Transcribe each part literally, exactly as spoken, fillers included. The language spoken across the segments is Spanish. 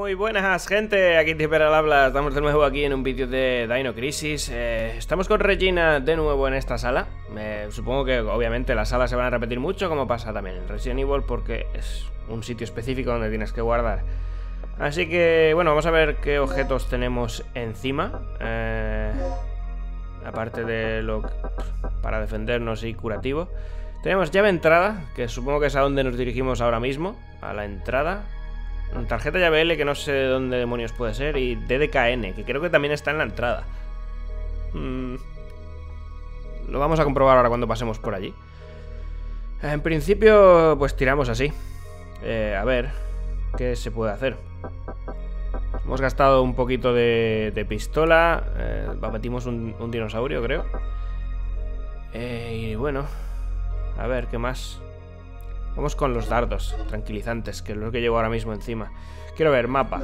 Muy buenas, gente, aquí Tipper al habla. Estamos de nuevo aquí en un vídeo de Dino Crisis. eh, Estamos con Regina de nuevo en esta sala. eh, Supongo que obviamente las salas se van a repetir mucho, como pasa también en Resident Evil, porque es un sitio específico donde tienes que guardar. Así que, bueno, vamos a ver qué objetos tenemos encima, eh, aparte de lo que, para defendernos y curativo. Tenemos llave entrada, que supongo que es a donde nos dirigimos ahora mismo. A la entrada. Tarjeta llave L, que no sé de dónde demonios puede ser. Y D D K N, que creo que también está en la entrada. mm. Lo vamos a comprobar ahora cuando pasemos por allí. En principio, pues tiramos así. eh, A ver qué se puede hacer. Hemos gastado un poquito de, de pistola. eh, Abatimos un, un dinosaurio, creo. eh, Y bueno, a ver, ¿qué más? Vamos con los dardos tranquilizantes, que es lo que llevo ahora mismo encima. Quiero ver, mapa.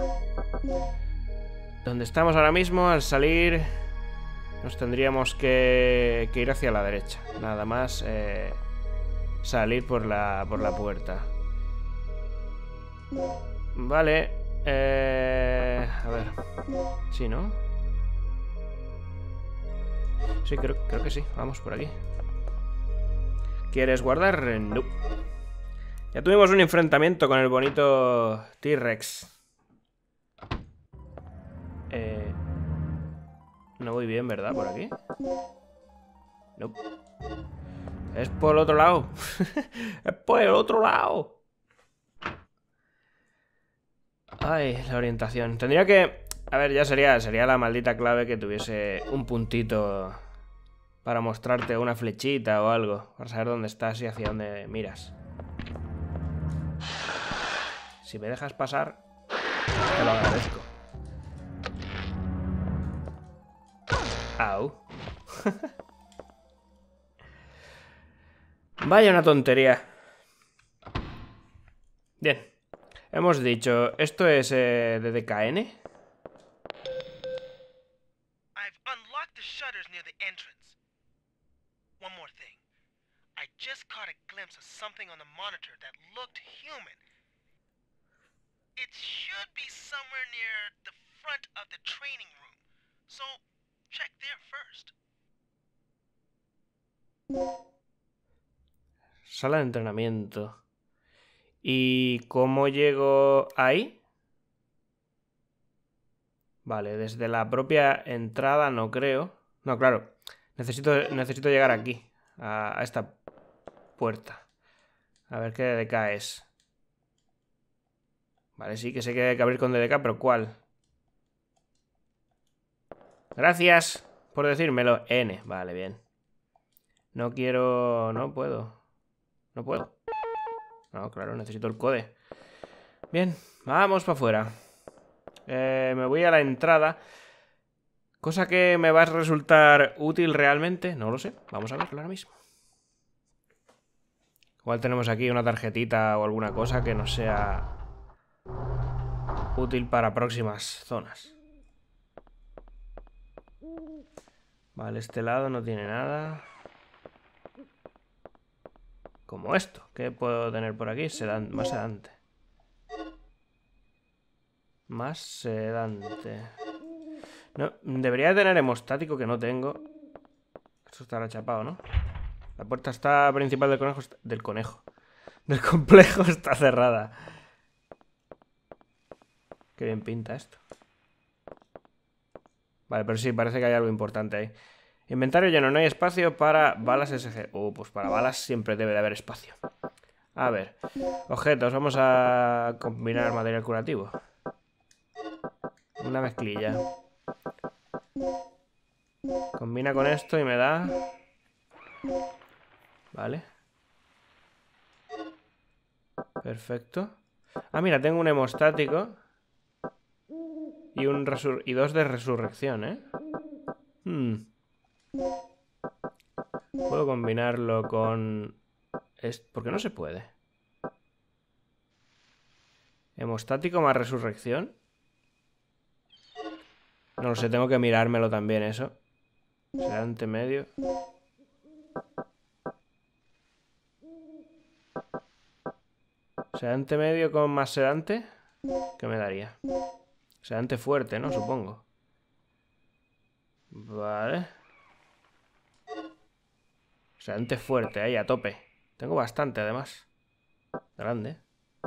Donde estamos ahora mismo, al salir, nos tendríamos que, que ir hacia la derecha. Nada más eh, salir por la, por la puerta. Vale. Eh, a ver. Sí, ¿no? Sí, creo, creo que sí. Vamos por aquí. ¿Quieres guardar? No. Ya tuvimos un enfrentamiento con el bonito T-Rex. Eh, no voy bien, ¿verdad? Por aquí. No. Es por el otro lado. Es por el otro lado. Ay, la orientación. Tendría que... A ver, ya sería, sería la maldita clave que tuviese un puntito para mostrarte una flechita o algo, para saber dónde estás y hacia dónde miras. Si me dejas pasar, te lo agradezco. Au. Vaya una tontería. Bien. Hemos dicho, esto es eh, D D K N. I've unlocked the shutters near the entrance. One more thing. I just caught a glimpse of something on the monitor that looked human. It should be somewhere near the front of the training room. So, check there first. Sala de entrenamiento. ¿Y cómo llego ahí? Vale, desde la propia entrada no creo. No, claro. Necesito, necesito llegar aquí. A, a esta puerta. A ver qué D D K es. Vale, sí que sé que hay que abrir con D D K, pero ¿cuál? Gracias por decírmelo. N, vale, bien. No quiero... No puedo. No puedo. No, claro, necesito el code. Bien, vamos para afuera. eh, Me voy a la entrada. Cosa que me va a resultar útil realmente, no lo sé. Vamos a verlo ahora mismo. Igual tenemos aquí una tarjetita o alguna cosa que nos sea útil para próximas zonas. Vale, este lado no tiene nada. Como esto. ¿Qué puedo tener por aquí? Sedan- más sedante. Más sedante. No, debería tener hemostático, que no tengo. Esto estará chapado, ¿no? La puerta está principal del conejo. Está... Del conejo. Del complejo está cerrada. Qué bien pinta esto. Vale, pero sí, parece que hay algo importante ahí. Inventario lleno, no hay espacio para balas S G. Uh, pues para balas siempre debe de haber espacio. A ver, objetos, vamos a combinar material curativo. Una mezclilla. Combina con esto y me da... Vale. Perfecto. Ah, mira, tengo un hemostático. Y, un resur... y dos de resurrección, ¿eh? Hmm. Puedo combinarlo con... ¿Por qué no se puede? Hemostático más resurrección. No lo sé, tengo que mirármelo también eso. Sedante medio. Sedante medio con más sedante. ¿Qué me daría? Sedante fuerte, ¿no? Supongo. Vale. Sedante fuerte, ahí a tope. Tengo bastante, además. Grande.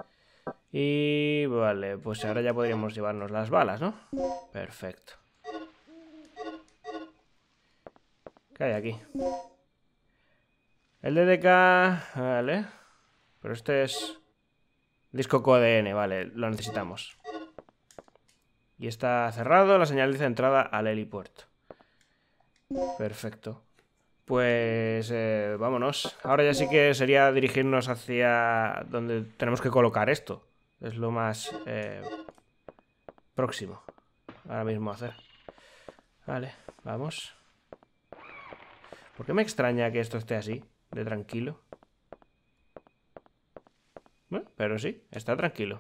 Y vale, pues ahora ya podríamos llevarnos las balas, ¿no? Perfecto. ¿Qué hay aquí? El D D K... Vale. Pero este es... Disco Q D N, vale, lo necesitamos. Y está cerrado, la señal dice entrada al helipuerto. Perfecto. Pues eh, vámonos. Ahora ya sí que sería dirigirnos hacia donde tenemos que colocar esto. Es lo más eh, próximo ahora mismo a hacer. Vale, vamos. ¿Por qué me extraña que esto esté así, de tranquilo? Bueno, pero sí, está tranquilo.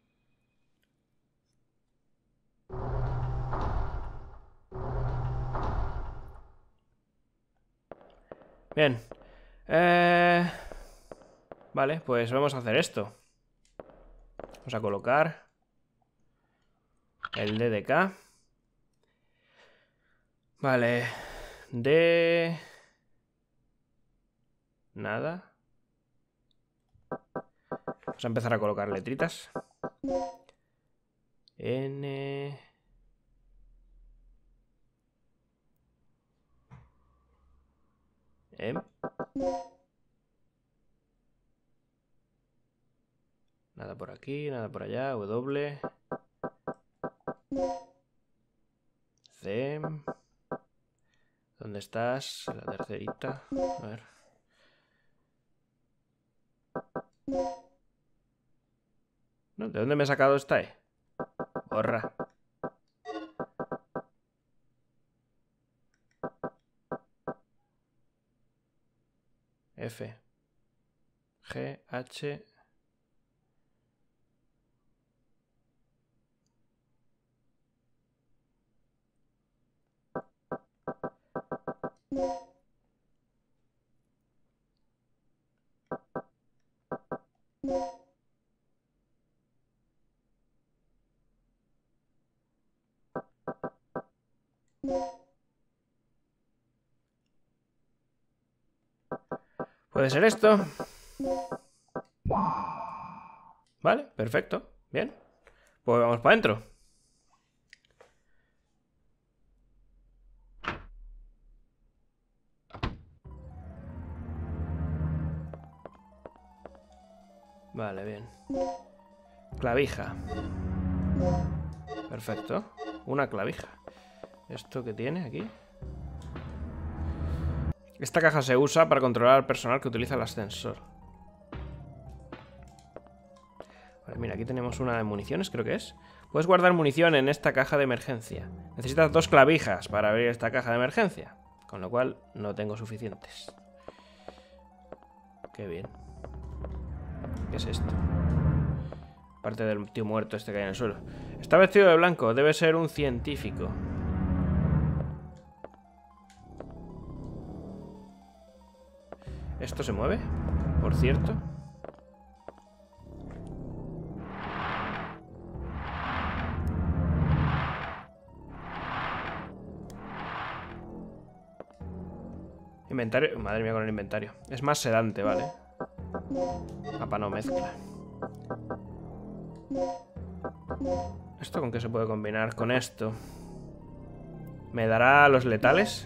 Bien. Eh... Vale, pues vamos a hacer esto. Vamos a colocar el D D K. Vale. D... Nada. Vamos a empezar a colocar letritas. N... M. Nada por aquí, nada por allá. W. C. ¿Dónde estás? La tercerita. A ver. No, ¿de dónde me he sacado esta E? Borra. F. G. H. ¿Puede ser esto? Vale, perfecto. Bien. Pues vamos para adentro. Vale, bien. Clavija. Perfecto. Una clavija. ¿Esto qué tiene aquí? Esta caja se usa para controlar al personal que utiliza el ascensor. Vale, mira, aquí tenemos una de municiones, creo que es. Puedes guardar munición en esta caja de emergencia. Necesitas dos clavijas para abrir esta caja de emergencia. Con lo cual, no tengo suficientes. Qué bien. ¿Qué es esto? Parte del tío muerto este que hay en el suelo. Está vestido de blanco, debe ser un científico. ¿Esto se mueve? Por cierto. Inventario. Madre mía con el inventario. Es más sedante, vale. Mapa no mezcla. ¿Esto con qué se puede combinar? Con esto. ¿Me dará los letales?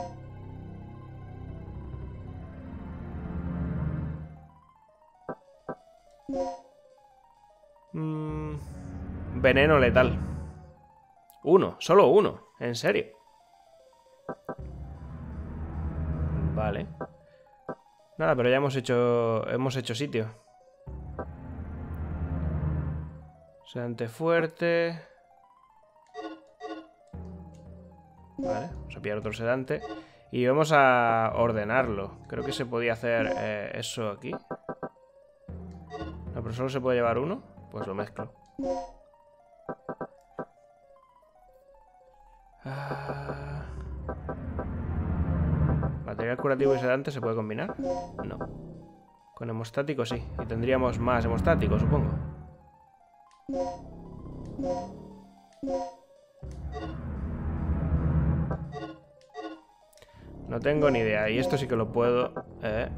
Mm, veneno letal. Uno, solo uno. ¿En serio? Vale. Nada, pero ya hemos hecho. Hemos hecho sitio. Sedante fuerte. Vale, vamos a pillar otro sedante. Y vamos a ordenarlo. Creo que se podía hacer eh, eso aquí. No, pero solo se puede llevar uno. Pues lo mezclo. Ah. ¿Material curativo y sedante se puede combinar? No. Con hemostático sí. Y tendríamos más hemostático, supongo. No tengo ni idea. Y esto sí que lo puedo... Eh.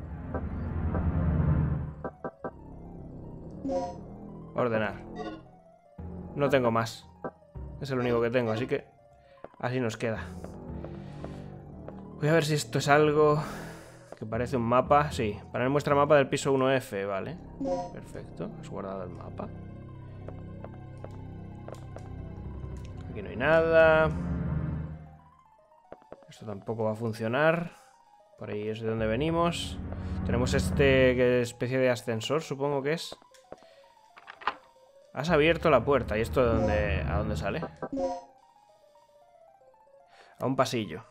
Ordenar. No tengo más. Es el único que tengo, así que... Así nos queda. Voy a ver si esto es algo... Que parece un mapa. Sí, para muestra mapa del piso uno F. Vale. Perfecto. Has guardado el mapa. Aquí no hay nada. Esto tampoco va a funcionar. Por ahí es de donde venimos. Tenemos este especie de ascensor, supongo que es. Has abierto la puerta. ¿Y esto de dónde, a dónde sale? A un pasillo.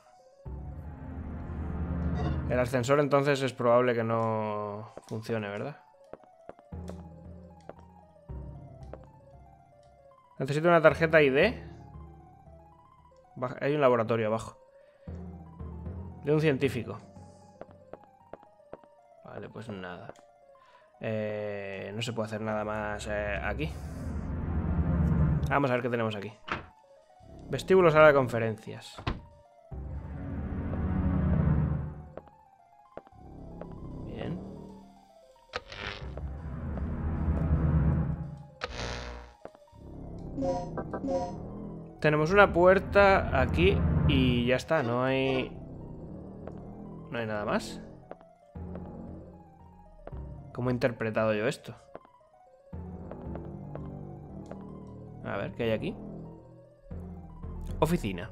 El ascensor entonces es probable que no funcione, ¿verdad? Necesito una tarjeta I D. Hay un laboratorio abajo. De un científico. Vale, pues nada. Eh, no se puede hacer nada más eh, aquí. Vamos a ver qué tenemos aquí. Vestíbulo, sala de conferencias. Bien. Tenemos una puerta aquí y ya está, no hay... No hay nada más. ¿Cómo he interpretado yo esto? A ver, ¿qué hay aquí? Oficina.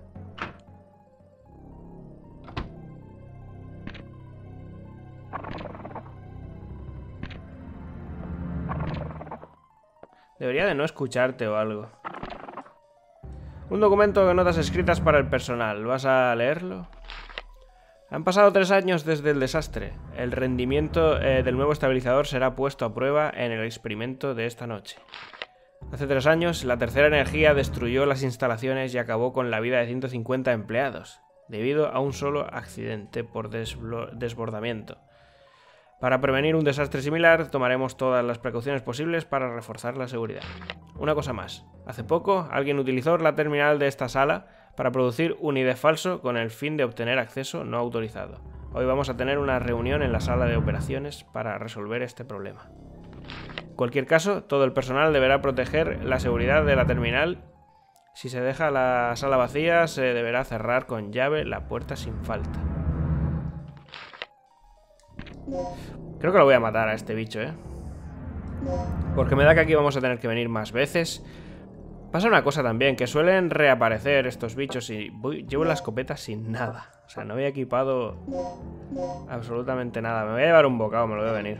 Debería de no escucharte o algo. Un documento de notas escritas para el personal. ¿Vas a leerlo? Han pasado tres años desde el desastre. El rendimiento eh, del nuevo estabilizador será puesto a prueba en el experimento de esta noche. Hace tres años, la tercera energía destruyó las instalaciones y acabó con la vida de ciento cincuenta empleados, debido a un solo accidente por desbordamiento. Para prevenir un desastre similar, tomaremos todas las precauciones posibles para reforzar la seguridad. Una cosa más. Hace poco, alguien utilizó la terminal de esta sala para producir un I D falso con el fin de obtener acceso no autorizado. Hoy vamos a tener una reunión en la sala de operaciones para resolver este problema. En cualquier caso, todo el personal deberá proteger la seguridad de la terminal. Si se deja la sala vacía, se deberá cerrar con llave la puerta sin falta. Creo que lo voy a matar a este bicho, ¿eh? Porque me da que aquí vamos a tener que venir más veces. Pasa una cosa también, que suelen reaparecer estos bichos y voy, llevo la escopeta sin nada. O sea, no había equipado absolutamente nada. Me voy a llevar un bocado, me lo voy a venir.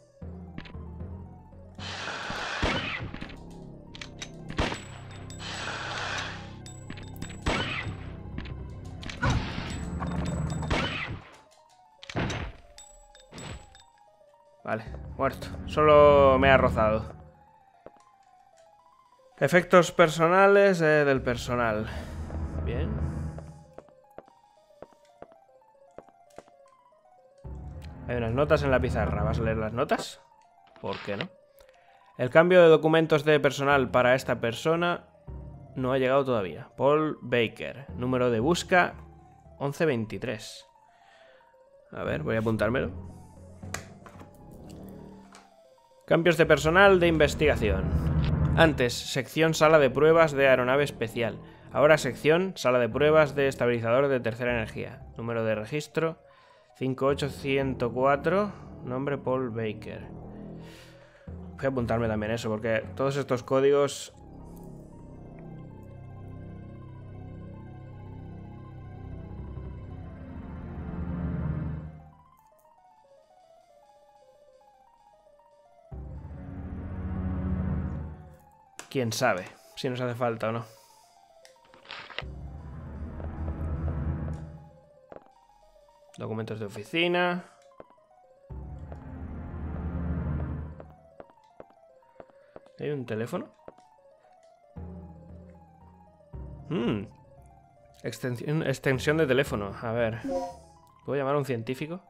Vale, muerto. Solo me ha rozado. Efectos personales eh, del personal. Bien. Hay unas notas en la pizarra. ¿Vas a leer las notas? ¿Por qué no? El cambio de documentos de personal para esta persona no ha llegado todavía. Paul Baker. Número de busca once veintitrés. A ver, voy a apuntármelo. Cambios de personal de investigación. Antes, sección sala de pruebas de aeronave especial. Ahora sección sala de pruebas de estabilizador de tercera energía. Número de registro cinco ocho cero cuatro. Nombre Paul Baker. Voy a apuntarme también eso, porque todos estos códigos... Quién sabe si nos hace falta o no. Documentos de oficina. ¿Hay un teléfono? Hmm. Extensión, extensión de teléfono. A ver. ¿Puedo llamar a un científico?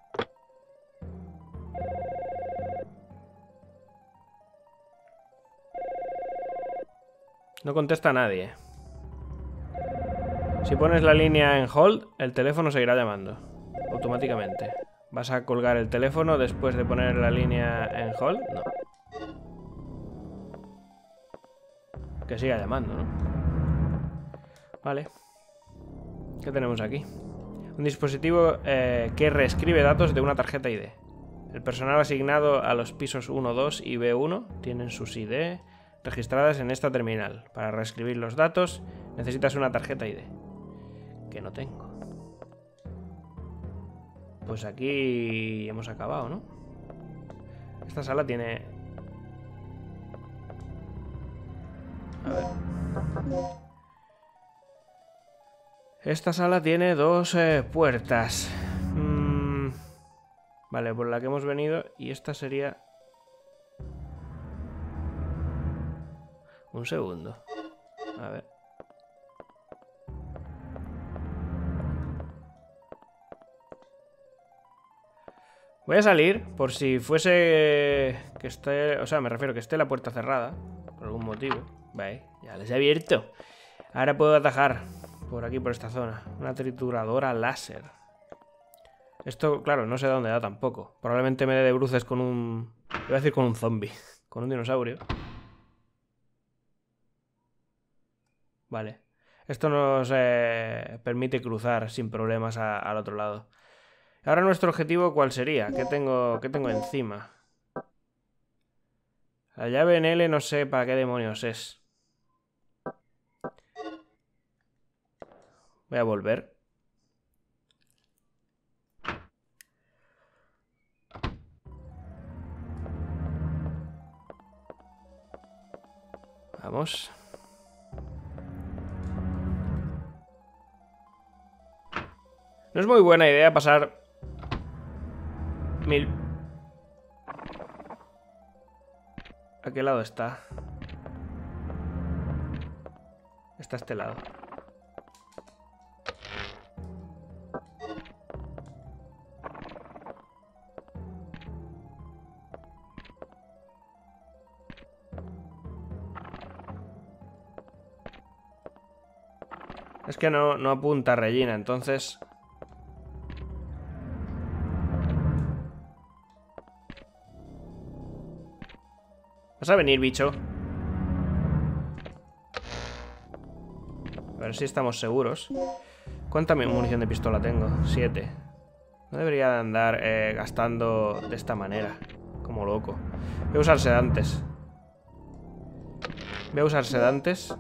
No contesta nadie. Si pones la línea en hold, el teléfono seguirá llamando automáticamente. ¿Vas a colgar el teléfono después de poner la línea en hold? No. Que siga llamando, ¿no? Vale. ¿Qué tenemos aquí? Un dispositivo eh, que reescribe datos de una tarjeta I D. El personal asignado a los pisos uno, dos y B uno tienen sus I D registradas en esta terminal. Para reescribir los datos necesitas una tarjeta I D. Que no tengo. Pues aquí hemos acabado, ¿no? Esta sala tiene... A ver. Esta sala tiene dos eh, puertas. Mm, vale, por la que hemos venido. Y esta sería... Un segundo. A ver. Voy a salir por si fuese que esté... O sea, me refiero que esté la puerta cerrada. Por algún motivo. Vale, ya les he abierto. Ahora puedo atajar por aquí, por esta zona. Una trituradora láser. Esto, claro, no sé dónde da tampoco. Probablemente me dé de bruces con un... Iba a decir con un zombie. Con un dinosaurio. Vale. Esto nos eh, permite cruzar sin problemas a, al otro lado. Ahora nuestro objetivo, ¿cuál sería? ¿Qué tengo, qué tengo encima? La llave en L no sé para qué demonios es. Voy a volver. Vamos. No es muy buena idea pasar... Mil... ¿A qué lado está? Está a este lado. Es que no, no apunta Regina, entonces... ¿Vas a venir, bicho? A ver si estamos seguros. ¿Cuánta munición de pistola tengo? Siete. No debería de andar eh, gastando de esta manera. Como loco. Voy a usar sedantes. Voy a usar sedantes.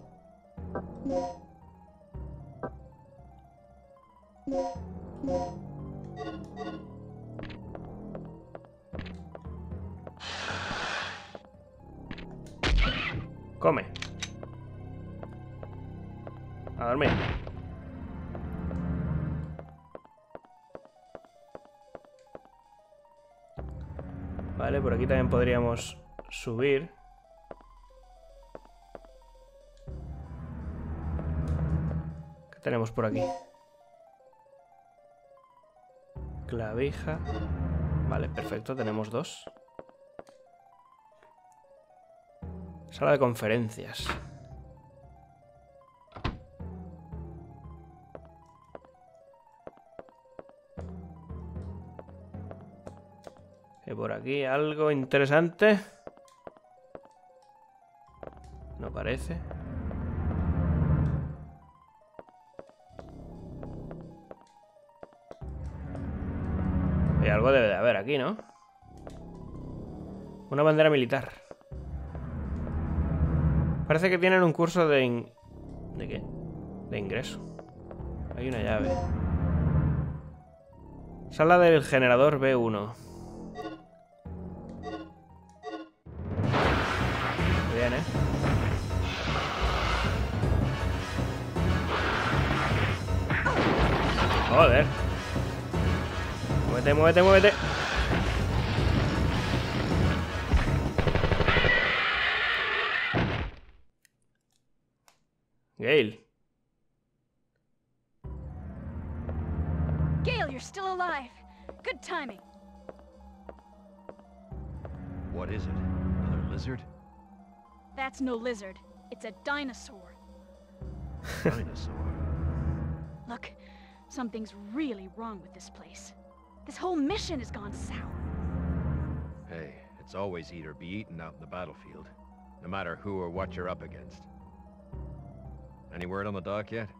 Come. A dormir. Vale, por aquí también podríamos subir. ¿Qué tenemos por aquí? Clavija. Vale, perfecto, tenemos dos. Sala de conferencias. Y por aquí algo interesante. No parece. Y algo debe de haber aquí, ¿no? Una bandera militar. Parece que tienen un curso de... In... ¿De qué? De ingreso. Hay una llave. Sala del generador B uno. Muy bien, ¿eh? Joder. Muévete, muévete, muévete. Gale. Gale, you're still alive. Good timing. What is it? Another lizard? That's no lizard. It's a dinosaur. Dinosaur. Look, something's really wrong with this place. This whole mission has gone sour. Hey, it's always eat or be eaten out in the battlefield, no matter who or what you're up against. Any word on the dock yet?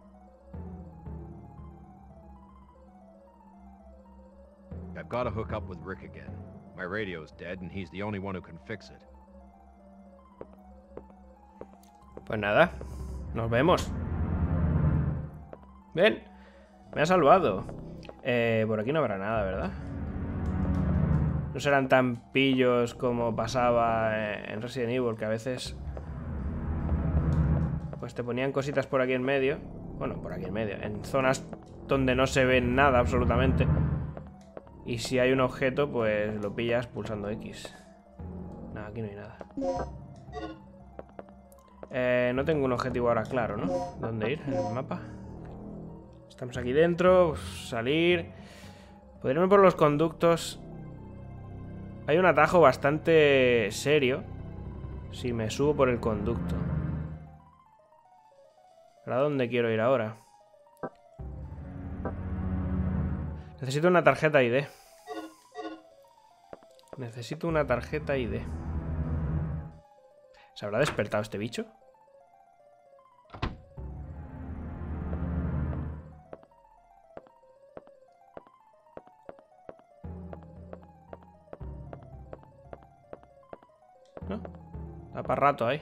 I've got to hook up with Rick again. My radio's dead and he's the only one who can fix it. Pues nada, nos vemos. Ven, me ha salvado. Eh, por aquí no habrá nada, ¿verdad? No serán tan pillos como pasaba en Resident Evil, que a veces pues te ponían cositas por aquí en medio. Bueno, por aquí en medio, en zonas donde no se ve nada absolutamente. Y si hay un objeto, pues lo pillas pulsando X. No, aquí no hay nada. Eh, no tengo un objetivo ahora claro, ¿no? ¿Dónde ir? ¿En el mapa? Estamos aquí dentro. Salir. Podría ir por los conductos. Hay un atajo bastante serio si me subo por el conducto. ¿Para dónde quiero ir ahora? Necesito una tarjeta I D. Necesito una tarjeta I D. ¿Se habrá despertado este bicho? ¿No? Está para rato ahí.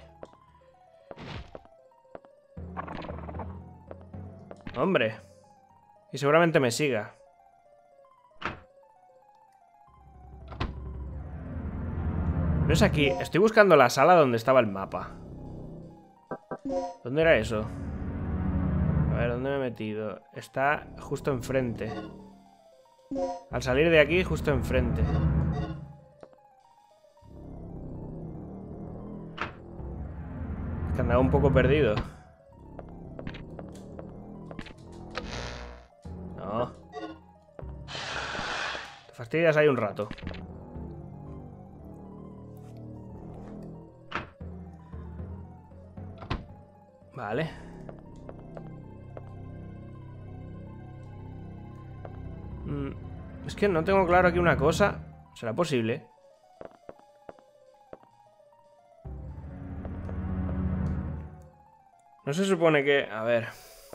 Hombre. Y seguramente me siga. No es aquí. Estoy buscando la sala donde estaba el mapa. ¿Dónde era eso? A ver, ¿dónde me he metido? Está justo enfrente. Al salir de aquí, justo enfrente. Es que andaba un poco perdido. No. Te fastidias ahí un rato. Vale. Mm, es que no tengo claro aquí una cosa. ¿Será posible? No se supone que... A ver.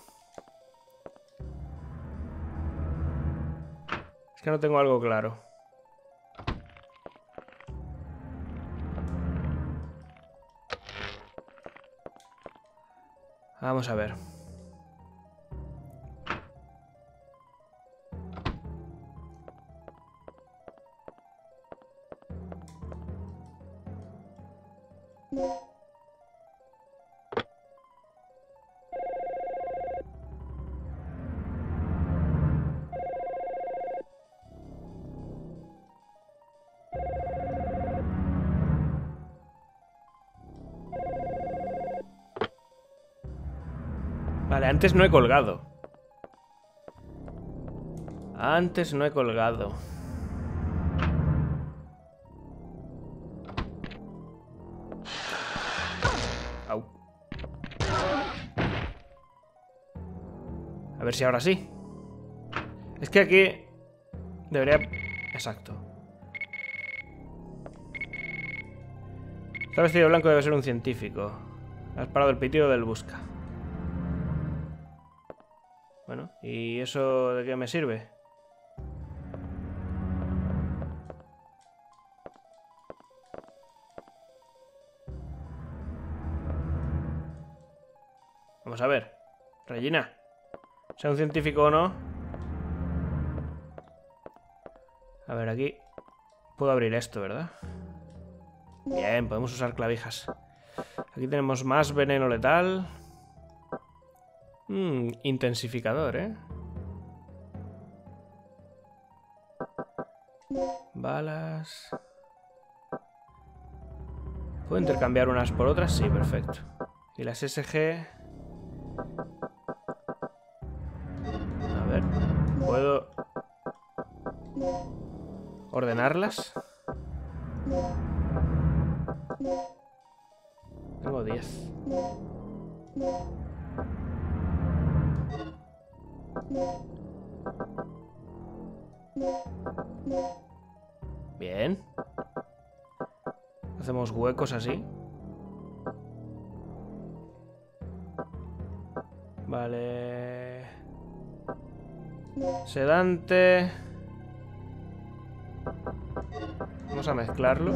Es que no tengo algo claro. Vamos a ver. Vale, antes no he colgado. Antes no he colgado. Au. A ver si ahora sí. Es que aquí debería... Exacto. Está vestido de blanco, debe ser un científico. Has parado el pitido del busca. Bueno, ¿y eso de qué me sirve? Vamos a ver. Regina, sea un científico o no. A ver, aquí puedo abrir esto, ¿verdad? Bien, podemos usar clavijas. Aquí tenemos más veneno letal. Mm, intensificador, ¿eh? Balas. ¿Puedo intercambiar unas por otras? Sí, perfecto. Y las S G... A ver, ¿puedo ordenarlas? Tengo diez. Bien. Hacemos huecos así. Vale. Sedante. Vamos a mezclarlo.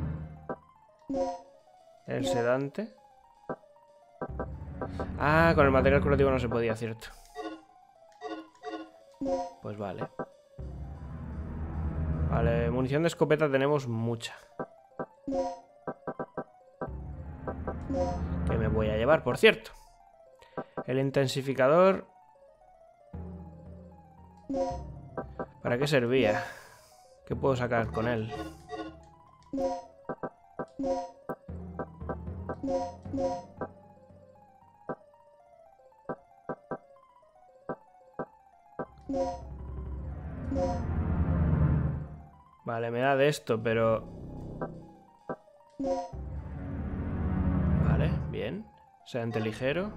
El sedante. Ah, con el material curativo no se podía, cierto. Pues vale. Vale, munición de escopeta tenemos mucha. Que me voy a llevar, por cierto. El intensificador. ¿Para qué servía? ¿Qué puedo sacar con él? Vale, me da de esto, pero... Vale, bien. Sedante ligero.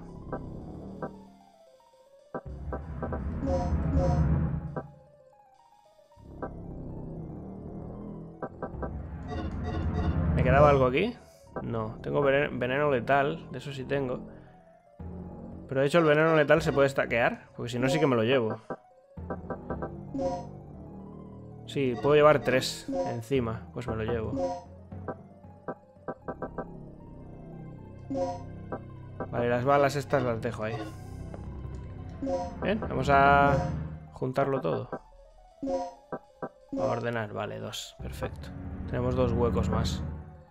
¿Me quedaba algo aquí? No, tengo veneno, veneno letal, de eso sí tengo. Pero de hecho el veneno letal se puede stackear, porque si no sí que me lo llevo. Sí, puedo llevar tres encima, pues me lo llevo. Vale, las balas estas las dejo ahí. Bien, vamos a juntarlo todo. A ordenar, vale, dos, perfecto. Tenemos dos huecos más.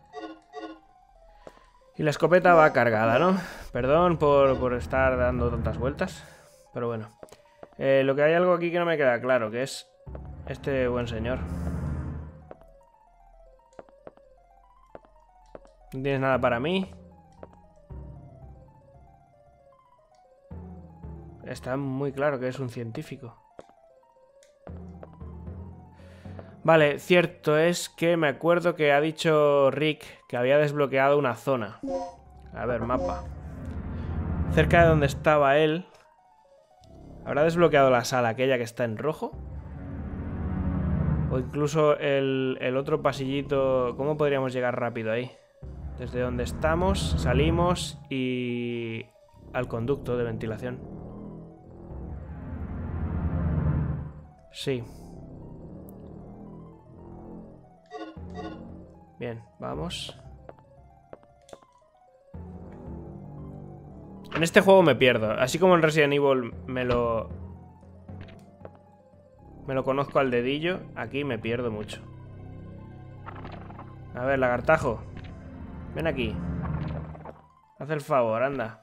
Y la escopeta va cargada, ¿no? Perdón por, por estar dando tantas vueltas, pero bueno. Eh, lo que hay algo aquí que no me queda claro, que es este buen señor. ¿No tienes nada para mí? Está muy claro que es un científico. Vale, cierto es que me acuerdo que ha dicho Rick que había desbloqueado una zona. A ver, mapa. Cerca de donde estaba él. ¿Habrá desbloqueado la sala aquella que está en rojo? O incluso el, el otro pasillito. ¿Cómo podríamos llegar rápido ahí? Desde donde estamos, salimos y... al conducto de ventilación. Sí. Bien, vamos. En este juego me pierdo. Así como en Resident Evil me lo... Me lo conozco al dedillo. Aquí me pierdo mucho. A ver, lagartajo. Ven aquí. Haz el favor, anda.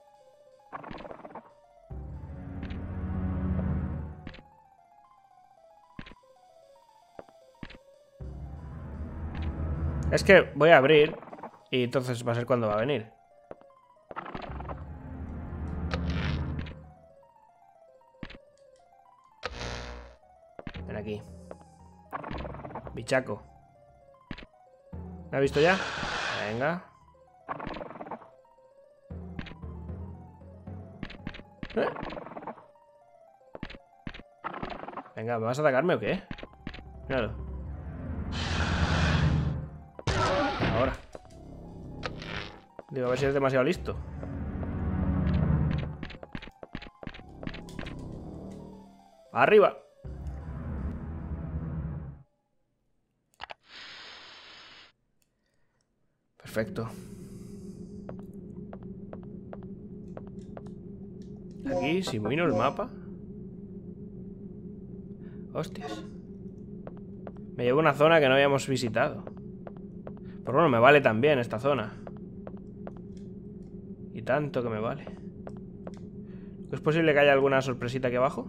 Es que voy a abrir y entonces va a ser cuando va a venir. Ven aquí. Bichaco. ¿Me ha visto ya? Venga. ¿Eh? Venga, ¿me vas a atacarme o qué? Míralo. Ahora. Digo, a ver si eres demasiado listo. ¡Arriba! Perfecto. Aquí, si vino el mapa. Hostias. Me llevo una zona que no habíamos visitado. Pero bueno, me vale también esta zona. Y tanto que me vale. ¿Es posible que haya alguna sorpresita aquí abajo?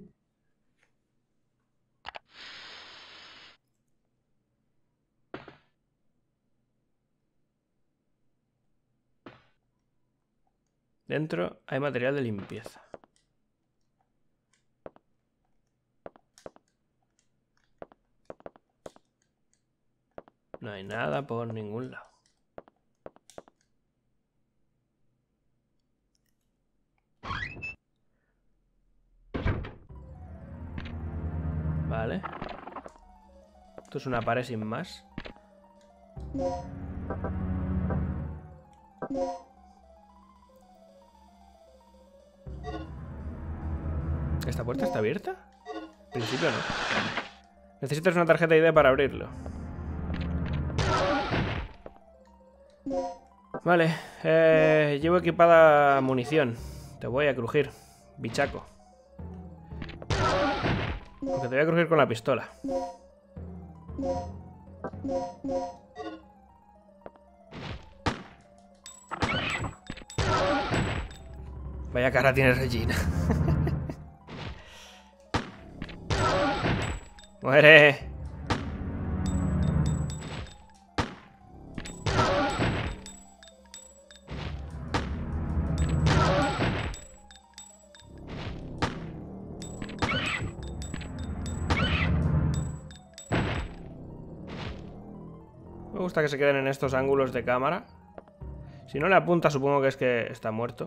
Dentro hay material de limpieza. No hay nada por ningún lado. Vale. Esto es una pared sin más. ¿Esta puerta está abierta? En principio no. Necesitas una tarjeta I D para abrirlo. Vale, eh, llevo equipada munición. Te voy a crujir, bichaco. Porque te voy a crujir con la pistola. Vaya cara tiene Regina. ¡Muere! Me gusta que se queden en estos ángulos de cámara. Si no le apunta, supongo que es que está muerto.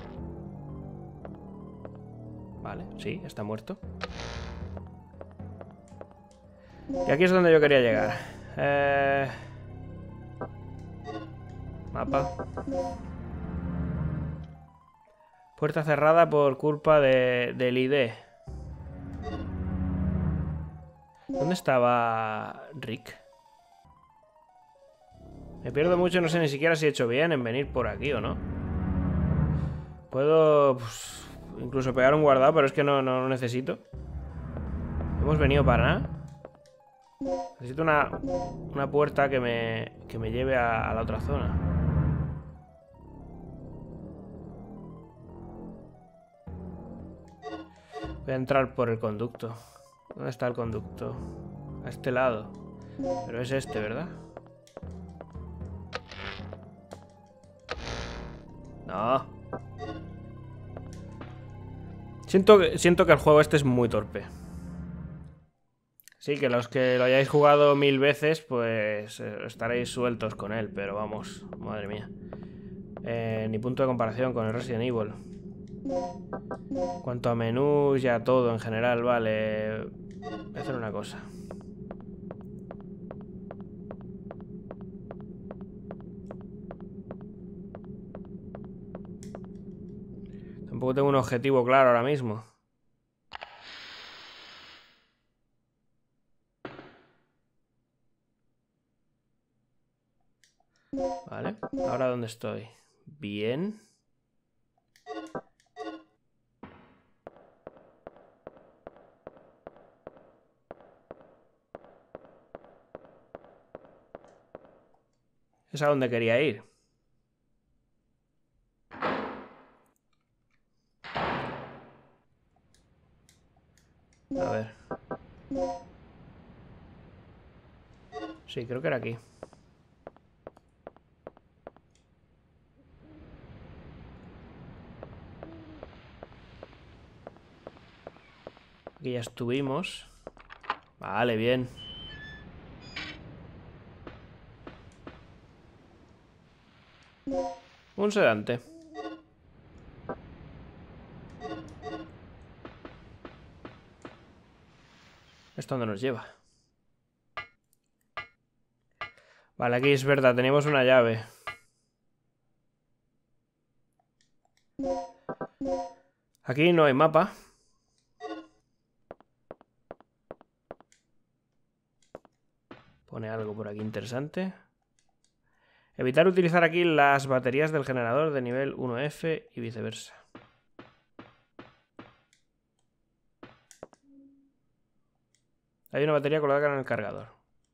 Vale, sí, está muerto. Y aquí es donde yo quería llegar. Eh... Mapa. Puerta cerrada por culpa de, del I D. ¿Dónde estaba Rick? Me pierdo mucho, no sé ni siquiera si he hecho bien en venir por aquí o no. Puedo pues, incluso pegar un guardado, pero es que no, no lo necesito. Hemos venido para nada. Necesito una, una puerta que me, que me lleve a, a la otra zona. Voy a entrar por el conducto. ¿Dónde está el conducto? A este lado. Pero es este, ¿verdad? No. Siento, siento que el juego este es muy torpe. Sí, que los que lo hayáis jugado mil veces, pues estaréis sueltos con él. Pero vamos, madre mía. Eh, ni punto de comparación con el Resident Evil. Cuanto a menús y a todo en general, vale. Voy a hacer una cosa. Tampoco tengo un objetivo claro ahora mismo. Vale, ¿ahora dónde estoy? Bien. Es a donde quería ir. A ver. Sí, creo que era aquí. Aquí ya estuvimos. Vale, bien. Un sedante. ¿Esto dónde nos lleva? Vale, aquí es verdad, teníamos una llave. Aquí no hay mapa. Pone algo por aquí interesante. Evitar utilizar aquí las baterías del generador de nivel uno F y viceversa. Hay una batería colocada en el cargador.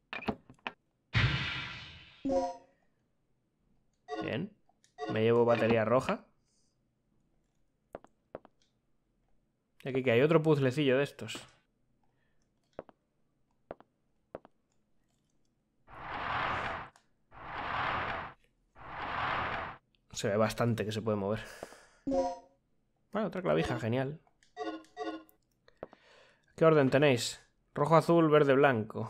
Bien. Me llevo batería roja. Y aquí que hay otro puzzlecillo de estos. Se ve bastante que se puede mover. Bueno, otra clavija, genial. ¿Qué orden tenéis? Rojo, azul, verde, blanco.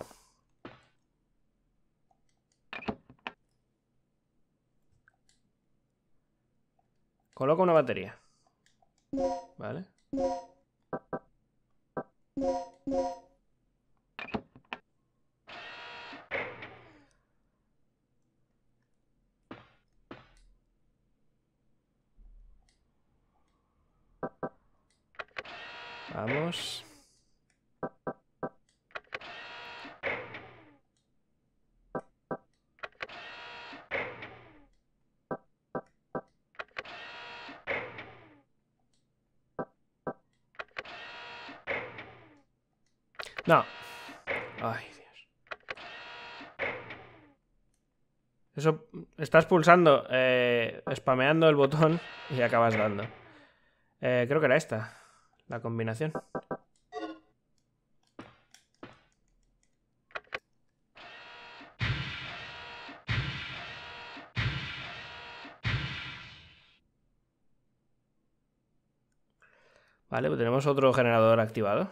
Coloco una batería. Vale. Vamos. No. Ay, Dios. Eso, estás pulsando, eh, spameando el botón y acabas dando. Eh, creo que era esta, la combinación. Vale, pues tenemos otro generador activado.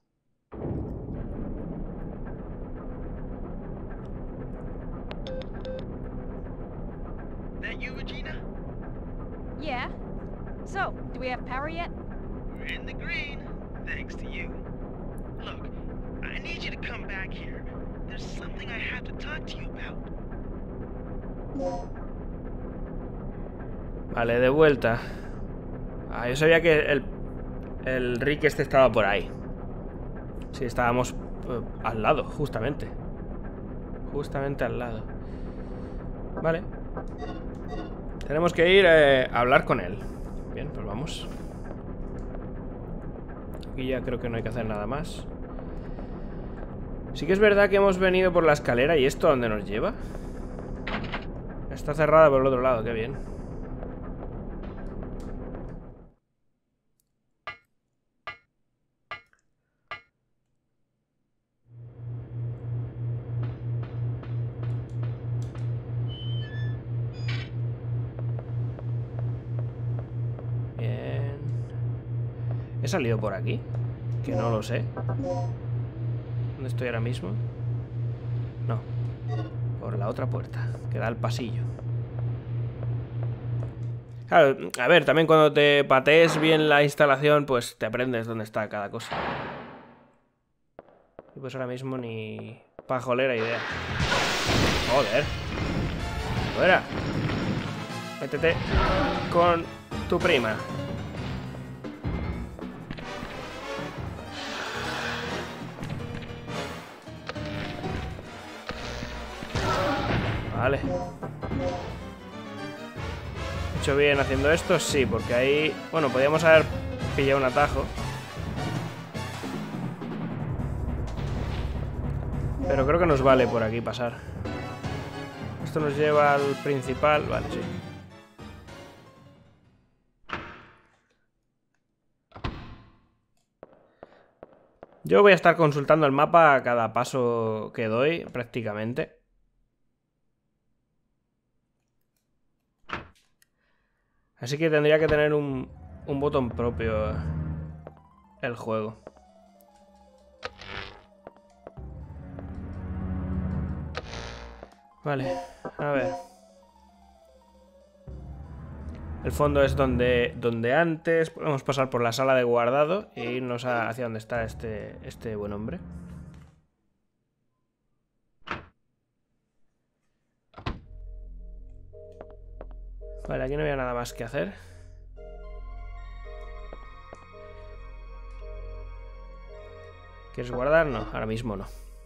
That you, Regina? Yeah? So, do we have power yet? We're in the green, thanks to you. Look, I need you to come back here. There's something I have to talk to you about. Vale, de vuelta. Ah, yo sabía que el, el Rick este estaba por ahí. Sí, estábamos eh, al lado, justamente. Justamente al lado. Vale. Tenemos que ir eh, a hablar con él. Bien, pues vamos. Aquí ya creo que no hay que hacer nada más. Sí que es verdad que hemos venido por la escalera. ¿Y esto a dónde nos lleva? Está cerrada por el otro lado, qué bien. Bien. ¿He salido por aquí? Que no lo sé. ¿Dónde estoy ahora mismo? No. Por la otra puerta, que da al pasillo. Claro, a ver, también cuando te patees bien la instalación, pues te aprendes dónde está cada cosa. Y pues ahora mismo ni pajolera idea. Joder. Fuera. Métete con tu prima. Vale. ¿He hecho bien haciendo esto? Sí, porque ahí... Bueno, podíamos haber pillado un atajo. Pero creo que nos vale por aquí pasar. Esto nos lleva al principal. Vale, sí. Yo voy a estar consultando el mapa a cada paso que doy, prácticamente. Así que tendría que tener un, un botón propio el juego. Vale, a ver. El fondo es donde, donde antes. Podemos pasar por la sala de guardado e irnos a, hacia donde está este, este buen hombre. Vale, aquí no había nada más que hacer. ¿Quieres guardar? No, ahora mismo no.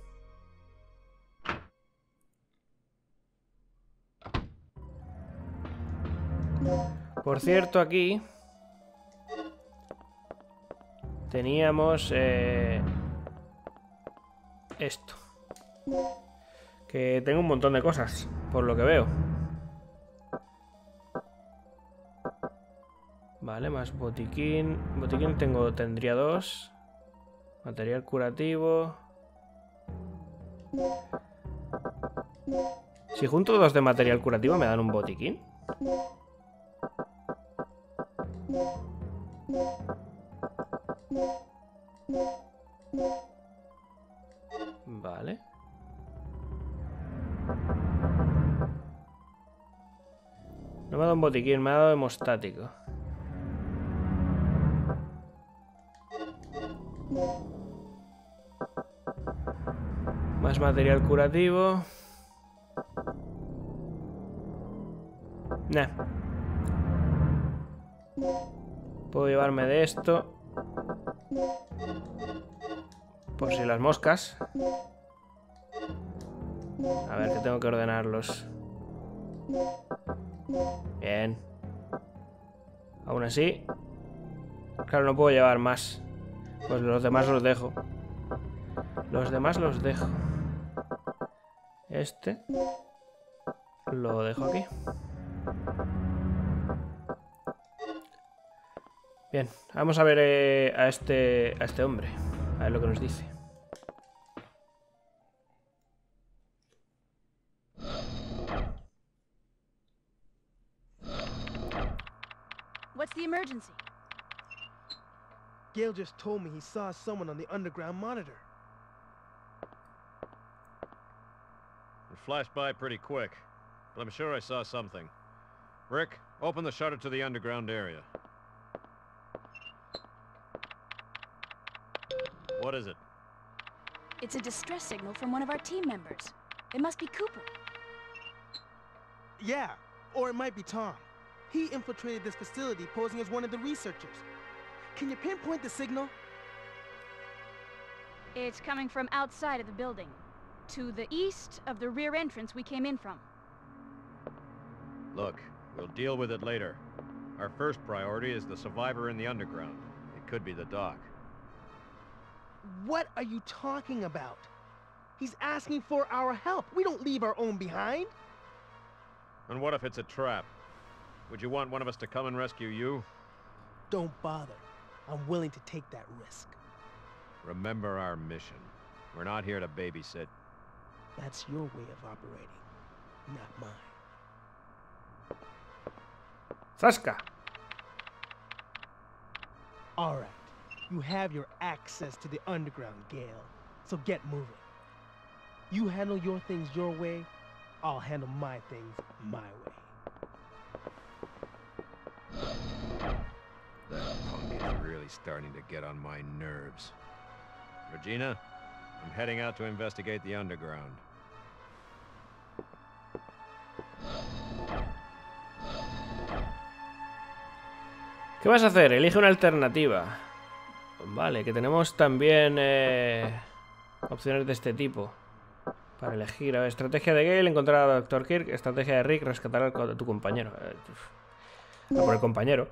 Por cierto, aquí teníamos eh, esto. Que tengo un montón de cosas, por lo que veo. Vale, más botiquín. Botiquín tengo, tendría dos. Material curativo. Si junto dos de material curativo me dan un botiquín. Vale. No me ha dado un botiquín, me ha dado hemostático. Más material curativo. Nah. Puedo llevarme de esto. Por si las moscas. A ver, que tengo que ordenarlos. Bien. Aún así. Claro, no puedo llevar más. Pues los demás los dejo. Los demás los dejo. Este lo dejo aquí. Bien, vamos a ver eh, a este a este hombre. A ver lo que nos dice. What's the emergency? Gale just told me he saw someone on the underground monitor. It flashed by pretty quick, but I'm sure I saw something. Rick, open the shutter to the underground area. What is it? It's a distress signal from one of our team members. It must be Cooper. Yeah, or it might be Tom. He infiltrated this facility posing as one of the researchers. Can you pinpoint the signal? It's coming from outside of the building, to the east of the rear entrance we came in from. Look, we'll deal with it later. Our first priority is the survivor in the underground. It could be the doc. What are you talking about? He's asking for our help. We don't leave our own behind. And what if it's a trap? Would you want one of us to come and rescue you? Don't bother. I'm willing to take that risk. Remember our mission. We're not here to babysit. That's your way of operating, not mine. ¡Zasca! All right. You have your access to the underground, Gale. So get moving. You handle your things your way, I'll handle my things my way. That punk is really starting to get on my nerves. Regina, I'm heading out to investigate the underground. ¿Qué vas a hacer? Elige una alternativa. Vale, que tenemos también eh, opciones de este tipo para elegir. A ver, estrategia de Gale, encontrar a doctor Kirk. Estrategia de Rick, rescatar a tu compañero. Eh, a por el compañero.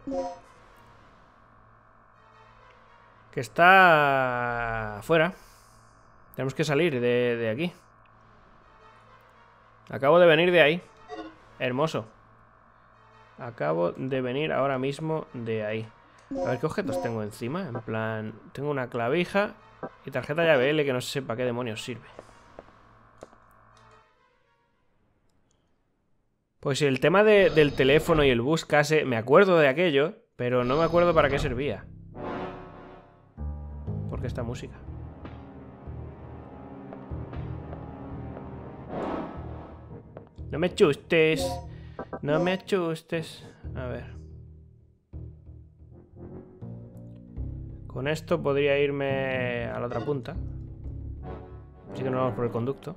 Que está afuera. Tenemos que salir de, de aquí. Acabo de venir de ahí. Hermoso. Acabo de venir ahora mismo de ahí. A ver qué objetos tengo encima. En plan, tengo una clavija y tarjeta llave L que no sé para qué demonios sirve. Pues el tema de, del teléfono y el buscase, me acuerdo de aquello, pero no me acuerdo para qué servía. ¿Por qué esta música? No me chustes. No me chustes. A ver. Con esto podría irme a la otra punta. Así que nos vamos por el conducto.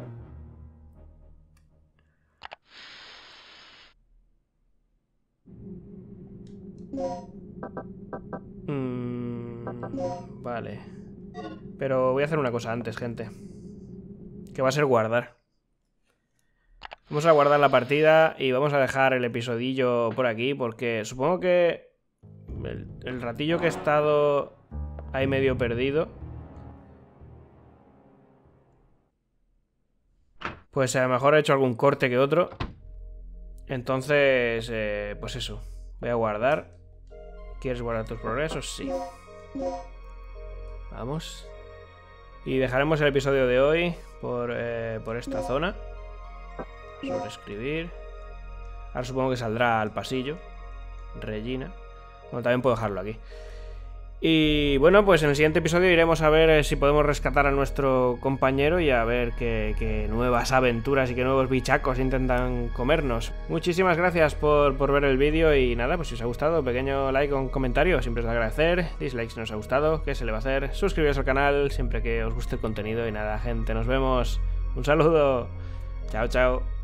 Mm, vale. Pero voy a hacer una cosa antes, gente. Que va a ser guardar. Vamos a guardar la partida y vamos a dejar el episodillo por aquí porque supongo que el, el ratillo que he estado ahí medio perdido, pues a lo mejor he hecho algún corte que otro. Entonces, eh, pues eso. Voy a guardar. ¿Quieres guardar tus progresos? Sí. Vamos. Y dejaremos el episodio de hoy por, eh, por esta zona. Sobreescribir. Ahora supongo que saldrá al pasillo Regina. Bueno, también puedo dejarlo aquí. Y bueno, pues en el siguiente episodio iremos a ver si podemos rescatar a nuestro compañero y a ver qué, qué nuevas aventuras y qué nuevos bichacos intentan comernos. Muchísimas gracias por, por ver el vídeo y nada, pues si os ha gustado, pequeño like o un comentario, siempre es de agradecer. Dislike si no os ha gustado, ¿qué se le va a hacer? Suscribiros al canal siempre que os guste el contenido y nada, gente, nos vemos. Un saludo. Chao, chao.